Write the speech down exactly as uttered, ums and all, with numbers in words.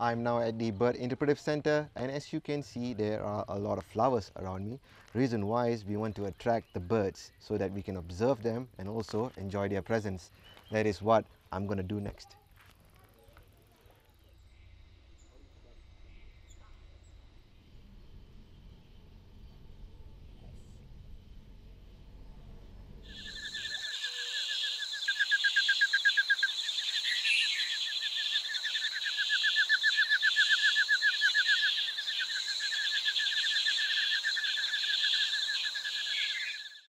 I'm now at the Bird Interpretive Center, and as you can see, there are a lot of flowers around me. Reason why is we want to attract the birds so that we can observe them and also enjoy their presence. That is what I'm going to do next.